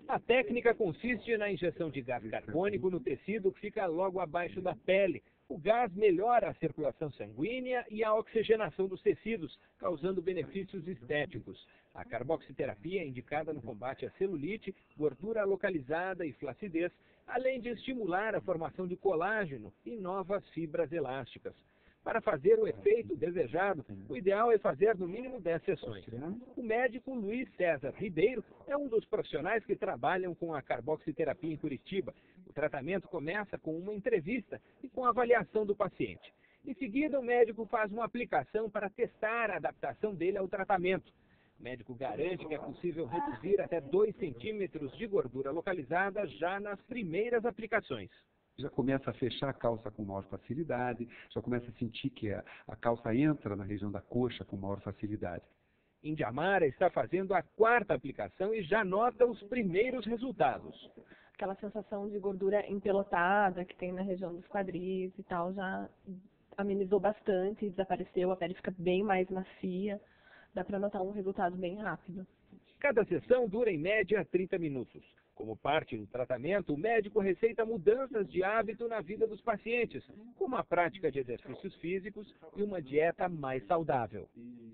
A técnica consiste na injeção de gás carbônico no tecido que fica logo abaixo da pele. O gás melhora a circulação sanguínea e a oxigenação dos tecidos, causando benefícios estéticos. A carboxiterapia é indicada no combate à celulite, gordura localizada e flacidez, além de estimular a formação de colágeno e novas fibras elásticas. Para fazer o efeito desejado, o ideal é fazer no mínimo 10 sessões. O médico Luiz César Ribeiro é um dos profissionais que trabalham com a carboxiterapia em Curitiba. O tratamento começa com uma entrevista e com a avaliação do paciente. Em seguida, o médico faz uma aplicação para testar a adaptação dele ao tratamento. O médico garante que é possível reduzir até 2 centímetros de gordura localizada já nas primeiras aplicações. Já começa a fechar a calça com maior facilidade, já começa a sentir que a calça entra na região da coxa com maior facilidade. Indiamara está fazendo a 4ª aplicação e já nota os primeiros resultados. Aquela sensação de gordura empelotada que tem na região dos quadris e tal, já amenizou bastante, desapareceu, a pele fica bem mais macia, dá para notar um resultado bem rápido. Cada sessão dura em média 30 minutos. Como parte do tratamento, o médico receita mudanças de hábito na vida dos pacientes, como a prática de exercícios físicos e uma dieta mais saudável.